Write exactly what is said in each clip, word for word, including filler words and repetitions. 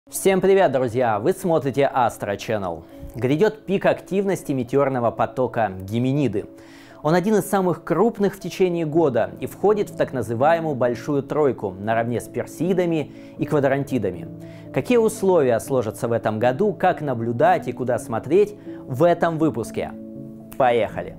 Всем привет, друзья! Вы смотрите Astro Channel. Грядет пик активности метеорного потока Геминиды. Он один из самых крупных в течение года и входит в так называемую большую тройку наравне с Персеидами и Квадрантидами. Какие условия сложатся в этом году, как наблюдать и куда смотреть в этом выпуске. Поехали!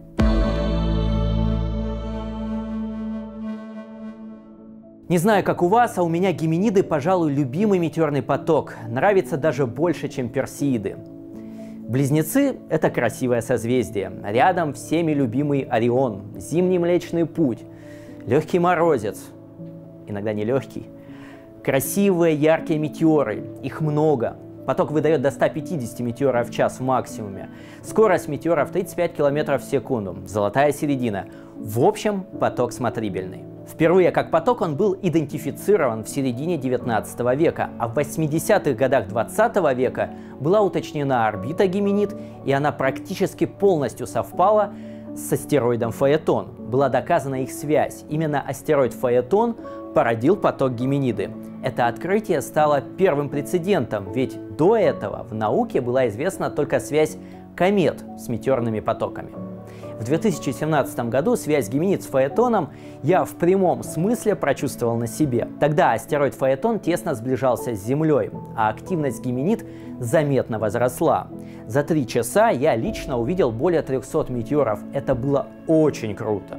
Не знаю, как у вас, а у меня Геминиды, пожалуй, любимый метеорный поток. Нравится даже больше, чем Персеиды. Близнецы – это красивое созвездие. Рядом всеми любимый Орион, зимний Млечный Путь, легкий морозец, иногда не легкий. Красивые яркие метеоры, их много. Поток выдает до ста пятидесяти метеоров в час в максимуме. Скорость метеоров тридцать пять километров в секунду. Золотая середина. В общем, поток смотрибельный. Впервые как поток он был идентифицирован в середине девятнадцатого века, а в восьмидесятых годах двадцатого века была уточнена орбита Геминид, и она практически полностью совпала с астероидом Фаэтон. Была доказана их связь. Именно астероид Фаэтон породил поток Геминиды. Это открытие стало первым прецедентом, ведь до этого в науке была известна только связь комет с метеорными потоками. В две тысячи семнадцатом году связь Геминид с Фаэтоном я в прямом смысле прочувствовал на себе. Тогда астероид Фаэтон тесно сближался с Землей, а активность Геминид заметно возросла. За три часа я лично увидел более трёхсот метеоров. Это было очень круто.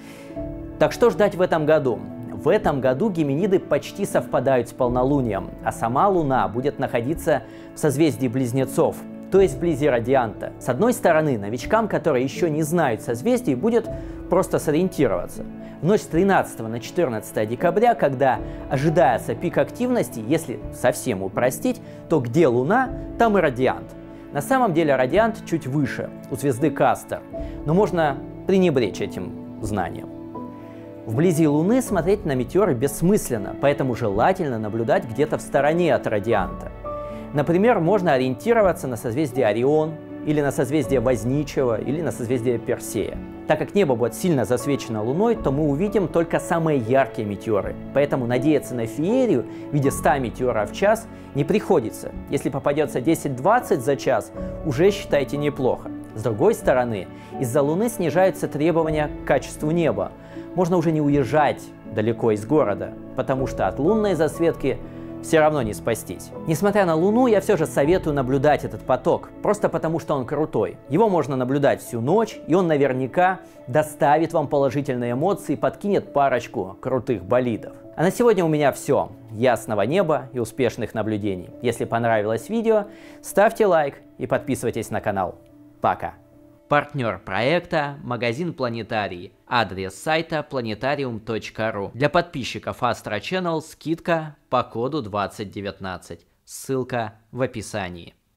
Так что ждать в этом году? В этом году Геминиды почти совпадают с полнолунием, а сама Луна будет находиться в созвездии Близнецов, то есть вблизи радианта. С одной стороны, новичкам, которые еще не знают созвездий, будет просто сориентироваться. В ночь с тринадцатого на четырнадцатое декабря, когда ожидается пик активности, если совсем упростить, то где Луна, там и радиант. На самом деле радиант чуть выше, у звезды Кастор, но можно пренебречь этим знанием. Вблизи Луны смотреть на метеоры бессмысленно, поэтому желательно наблюдать где-то в стороне от радианта. Например, можно ориентироваться на созвездие Орион, или на созвездие Возничего, или на созвездие Персея. Так как небо будет сильно засвечено Луной, то мы увидим только самые яркие метеоры. Поэтому надеяться на феерию в виде ста метеоров в час не приходится. Если попадется десять-двадцать за час, уже считайте неплохо. С другой стороны, из-за Луны снижаются требования к качеству неба. Можно уже не уезжать далеко из города, потому что от лунной засветки все равно не спастись. Несмотря на Луну, я все же советую наблюдать этот поток, просто потому что он крутой. Его можно наблюдать всю ночь, и он наверняка доставит вам положительные эмоции и подкинет парочку крутых болидов. А на сегодня у меня все. Ясного неба и успешных наблюдений. Если понравилось видео, ставьте лайк и подписывайтесь на канал. Пока! Партнер проекта – магазин Планетарий. Адрес сайта планетариум точка ру. Для подписчиков Astro Channel скидка по коду двадцать девятнадцать. Ссылка в описании.